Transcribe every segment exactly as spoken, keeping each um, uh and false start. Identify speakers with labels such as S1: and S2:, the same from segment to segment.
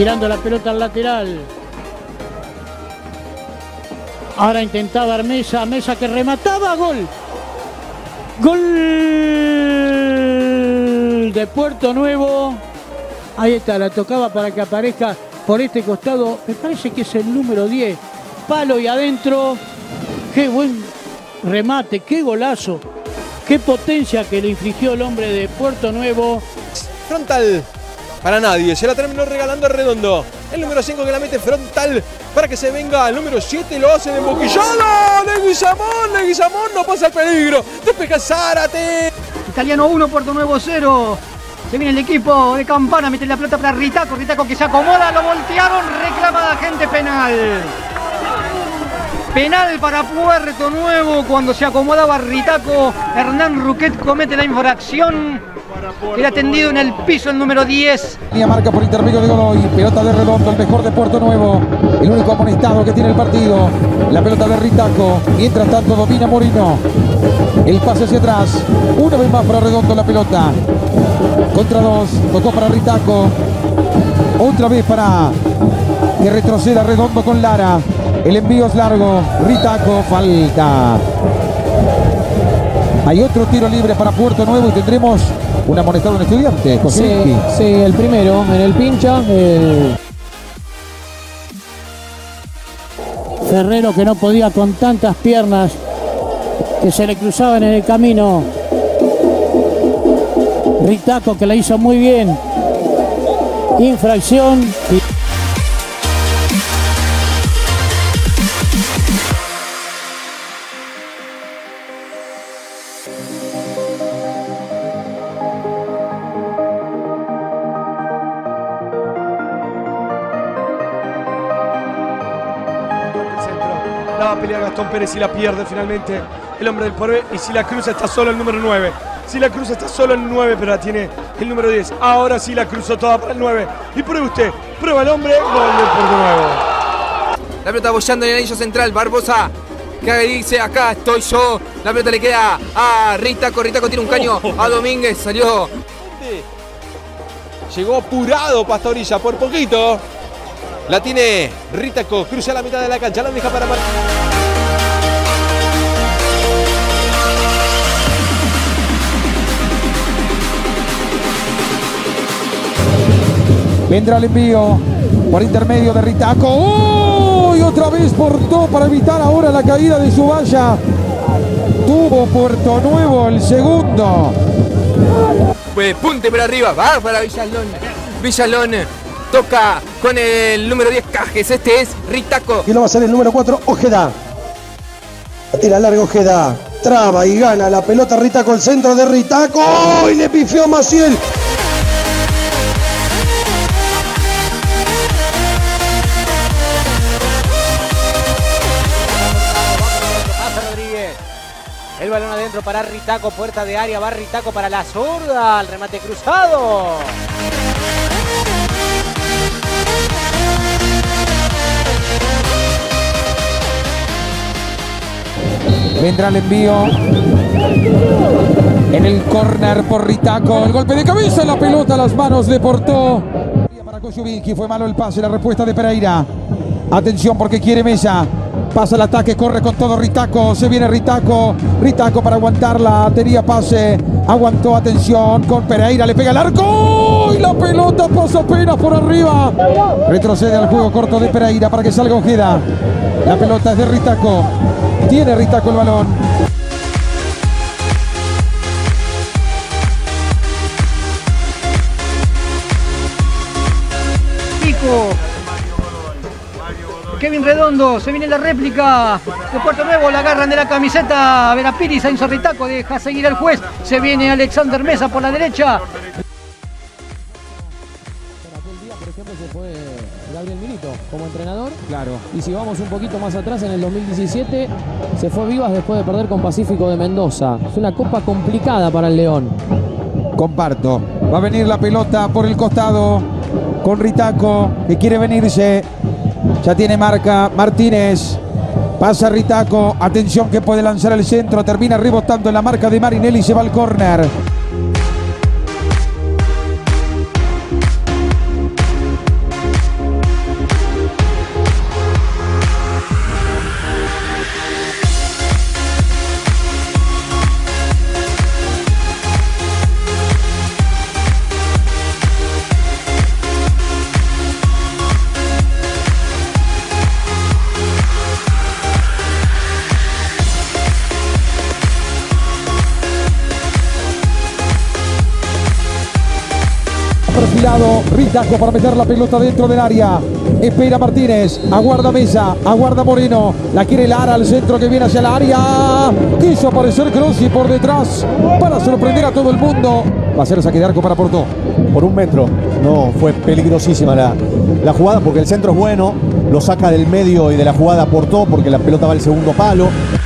S1: tirando la pelota al lateral. Ahora intentaba Mesa, Mesa que remataba, gol. Gol de Puerto Nuevo. Ahí está, la tocaba para que aparezca por este costado. Me parece que es el número diez. Palo y adentro. Qué buen remate, qué golazo. Qué potencia que le infligió el hombre de Puerto Nuevo.
S2: Frontal para nadie, se la terminó regalando a Redondo. El número cinco que la mete frontal para que se venga al número siete, lo hace de emboquillado. Leguizamón, Leguizamón, no pasa el peligro. Despeja Zárate.
S3: Italiano uno, Puerto Nuevo cero. Se viene el equipo de Campana, mete la pelota para Ritaco. Ritaco que se acomoda, lo voltearon, reclama la gente penal. Penal para Puerto Nuevo cuando se acomodaba Ritaco. Hernán Ruquet comete la infracción. Era tendido en el piso el número diez.
S4: Y marca por intermedio de Godoy. Pelota de Redondo, el mejor de Puerto Nuevo. El único amonestado que tiene el partido. La pelota de Ritaco. Mientras tanto domina Morino. El pase hacia atrás. Una vez más para Redondo la pelota. Contra dos. Tocó para Ritaco. Otra vez para que retroceda Redondo con Lara. El envío es largo. Ritaco, falta. Hay otro tiro libre para Puerto Nuevo y tendremos un amonestado en Estudiante.
S5: Sí, sí, el primero en el pincha. El...
S1: Ferrero que no podía con tantas piernas que se le cruzaban en el camino. Ritaco que la hizo muy bien. Infracción. Y...
S2: La va a pelear Gastón Pérez y la pierde finalmente el hombre del porvenir. Y si la cruza está solo el número nueve. Si la cruza está solo el nueve, pero la tiene el número diez. Ahora sí la cruzó toda para el nueve. Y pruebe usted, prueba el hombre, gol del Puerto Nuevo.
S6: La pelota bollando en el anillo central, Barbosa. Que dice, acá estoy yo. La pelota le queda a Ritaco. Ritaco tiene un caño a Domínguez. Salió.
S2: Llegó apurado Pastorilla por poquito. La tiene Ritaco, cruza la mitad de la cancha, la deja para Martín.
S4: Vendrá el envío por intermedio de Ritaco. ¡Oh! Y otra vez portó para evitar ahora la caída de su valla. Tuvo Puerto Nuevo el segundo.
S6: Pues punte para arriba, va para Villalón. Villalón toca con el número diez Cajes. Este es Ritaco.
S7: Y lo va a hacer el número cuatro, Ojeda. La tira larga Ojeda. Traba y gana la pelota Ritaco, el centro de Ritaco. ¡Oh! Y le pifió Maciel.
S8: El balón adentro para Ritaco, puerta de área, va Ritaco para la zurda, el remate cruzado.
S4: Vendrá el envío en el córner por Ritaco. El golpe de cabeza, la pelota a las manos de Portó. Para Kosciuszynski, fue malo el pase, la respuesta de Pereira. Atención porque quiere Mesa. Pasa el ataque, corre con todo Ritaco. Se viene Ritaco. Ritaco para aguantarla. Tenía pase. Aguantó, atención con Pereira. Le pega el arco. Y la pelota pasa apenas por arriba. Retrocede al juego corto de Pereira para que salga Ojeda. La pelota es de Ritaco. Tiene Ritaco el balón.
S3: Pico. Kevin Redondo, se viene la réplica de Puerto Nuevo, la agarran de la camiseta Verapiris, Enzo Ritaco, deja seguir el juez, se viene Alexander Mesa por la derecha.
S5: Aquel día, por ejemplo, se fue Gabriel Milito como entrenador.
S4: Claro.
S5: Y si vamos un poquito más atrás, en el dos mil diecisiete se fue Vivas después de perder con Pacífico de Mendoza. Es una copa complicada para el León.
S4: Comparto. Va a venir la pelota por el costado con Ritaco, que quiere venirse. Ya tiene marca Martínez. Pasa Ritaco. Atención que puede lanzar el centro. Termina rebotando en la marca de Marinelli y se va al córner. lado Ritaco para meter la pelota dentro del área. Espera Martínez, aguarda Mesa, aguarda Moreno. La quiere Lara al centro que viene hacia el área. Quiso aparecer Crossi por detrás para sorprender a todo el mundo. Va a ser saque de arco para Porto.
S9: Por un metro. No, fue peligrosísima la, la jugada porque el centro es bueno. Lo saca del medio y de la jugada Porto porque la pelota va al segundo palo.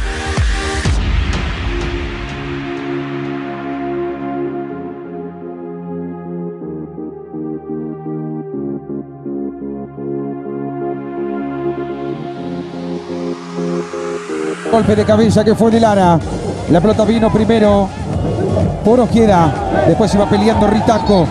S4: Golpe de cabeza que fue de Lara. La pelota vino primero por Ojeda. Después iba peleando Ritaco.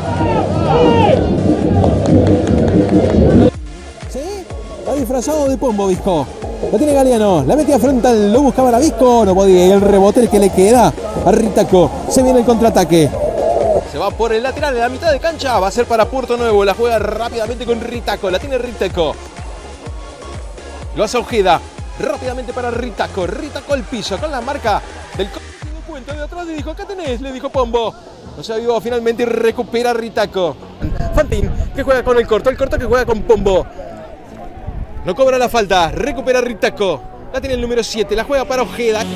S9: Sí, está disfrazado de Pombo Visco. Lo tiene Galeano. La metía frontal. Lo buscaba la Visco. No podía. Y el rebote el que le queda a Ritaco. Se viene el contraataque.
S10: Se va por el lateral de la mitad de cancha. Va a ser para Puerto Nuevo. La juega rápidamente con Ritaco. La tiene Ritaco. Lo hace Ojeda. Rápidamente para Ritaco, Ritaco al piso con la marca del... Se dio cuenta de atrás y dijo, acá tenés, le dijo Pombo. No se avivó finalmente y recupera Ritaco. Fantín que juega con el corto, el corto que juega con Pombo. No cobra la falta, recupera Ritaco. La tiene el número siete, la juega para Ojeda.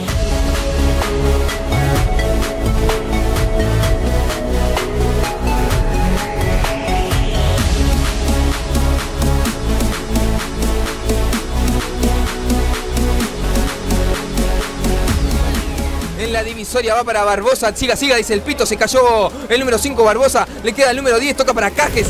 S6: La divisoria va para Barbosa, siga, siga, dice el pito, se cayó el número cinco Barbosa, le queda el número diez, toca para Cajes.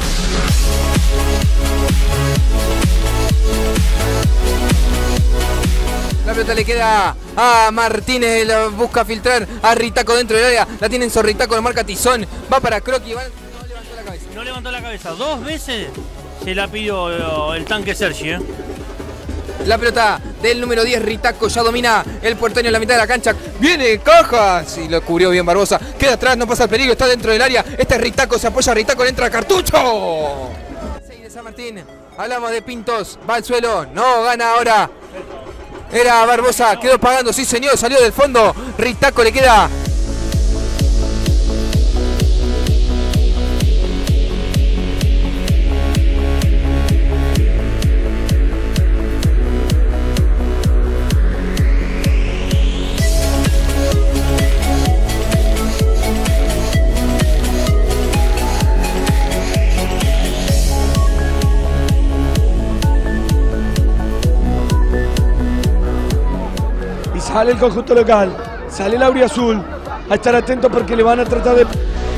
S6: La pelota le queda a Martínez, la busca filtrar a Ritaco dentro del área, la tiene en Zorritaco, la marca Tizón, va para Croqui, va... no levantó la cabeza.
S11: No levantó la cabeza, dos veces se la pidió el tanque Sergi, ¿eh?
S6: La pelota del número diez, Ritaco, ya domina el puerteño en la mitad de la cancha. Viene Cajas y lo cubrió bien Barbosa. Queda atrás, no pasa el peligro, está dentro del área. Este es Ritaco, se apoya a Ritaco, le entra Cartucho. seis de San Martín, hablamos de Pintos, va al suelo, no gana ahora. Era Barbosa, quedó pagando, sí señor, salió del fondo. Ritaco le queda...
S2: Sale el conjunto local, sale el auriazul, a estar atento porque le van a tratar de...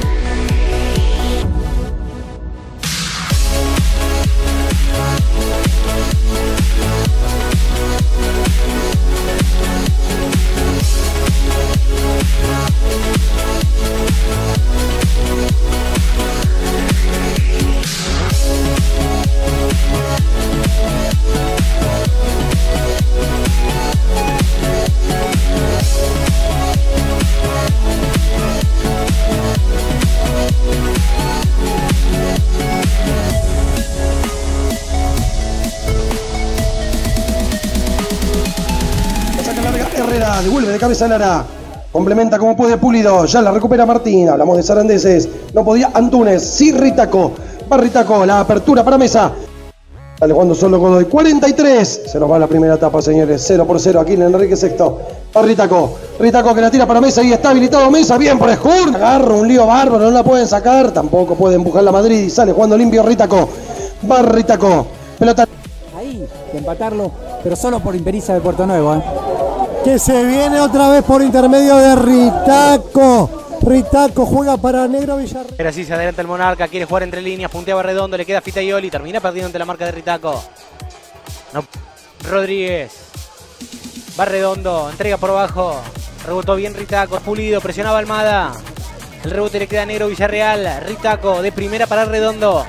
S7: Herrera, devuelve de cabeza Lara. Complementa como puede Pulido. Ya la recupera Martín. Hablamos de Sarandeses. No podía Antunes. Sí, Ritaco. Va Ritaco. La apertura para Mesa. Sale jugando solo Godoy. cuarenta y tres. Se nos va la primera etapa, señores. cero por cero aquí en Enrique Sexto. Va Ritaco. Ritaco que la tira para Mesa y está habilitado Mesa. Bien por Escur. Agarra un lío bárbaro. No la pueden sacar. Tampoco puede empujar la Madrid. Y sale jugando limpio Ritaco. Va Ritaco. Pelota.
S12: Ahí, de empatarlo. Pero solo por impericia de Puerto Nuevo, ¿eh?
S13: Que se viene otra vez por intermedio de Ritaco. Ritaco juega para Negro Villarreal.
S8: Pero así se adelanta el Monarca, quiere jugar entre líneas, punteaba Redondo, le queda Fitaioli, termina perdiendo ante la marca de Ritaco. No, Rodríguez. Va Redondo, entrega por abajo. Rebotó bien Ritaco, Pulido, presionaba Almada. El rebote le queda a Negro Villarreal. Ritaco de primera para Redondo.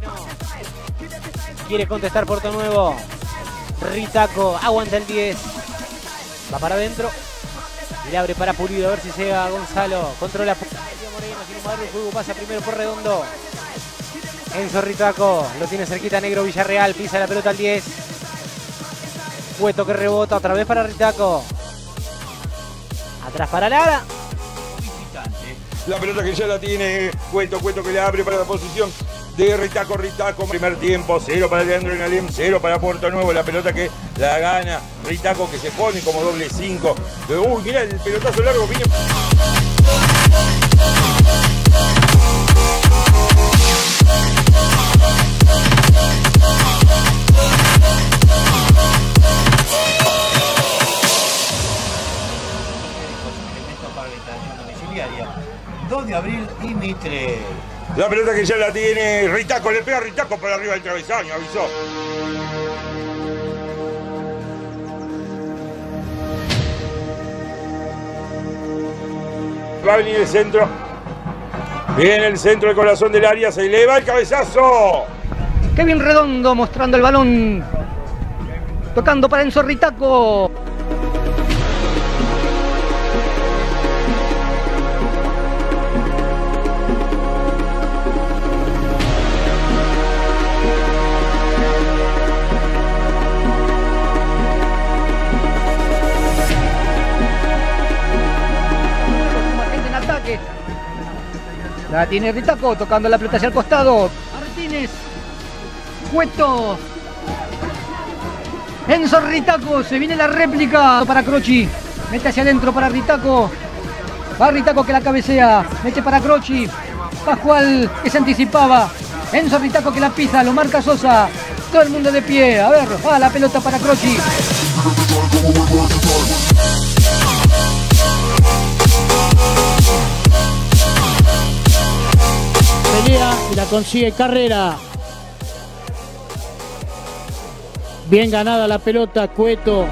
S8: Quiere contestar Puerto Nuevo. Ritaco, aguanta el diez. Va para adentro. Y le abre para Pulido, a ver si llega Gonzalo. Controla Moreno, sin embargo el juego pasa primero por Redondo. Enzo Ritaco, lo tiene cerquita Negro Villarreal, pisa la pelota al diez. Cueto que rebota, otra vez para Ritaco. Atrás para Lara.
S14: La pelota que ya la tiene Cueto, Cueto que le abre para la posición de Ritaco. Ritaco, primer tiempo, cero para Leandro Enalem, cero para Puerto Nuevo. La pelota que la gana Ritaco, que se pone como doble cinco. Uy, mirá el pelotazo largo, viene.
S15: dos de abril y Mitre.
S14: La pelota que ya la tiene Ritaco, le pega Ritaco por arriba del travesaño, avisó. Va a venir el centro. Viene el centro del corazón del área, se eleva el cabezazo.
S3: Kevin Redondo mostrando el balón. Tocando para Enzo Ritaco. La tiene Ritaco, tocando la pelota hacia el costado. Martínez. Cueto. Enzo Ritaco, se viene la réplica para Croci. Mete hacia adentro para Ritaco. Va Ritaco que la cabecea. Mete para Croci. Pascual que se anticipaba. Enzo Ritaco que la pisa, lo marca Sosa. Todo el mundo de pie. A ver, va la pelota para Croci.
S1: Pelea y la consigue Carrera. Bien ganada la pelota, Cueto.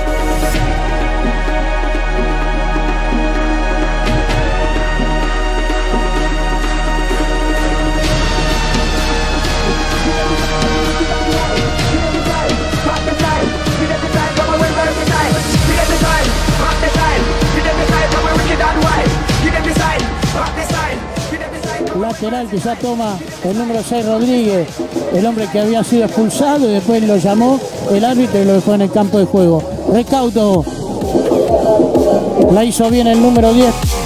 S1: Lateral que ya toma el número seis Rodríguez, el hombre que había sido expulsado y después lo llamó el árbitro y lo dejó en el campo de juego. Recaudo, la hizo bien el número diez.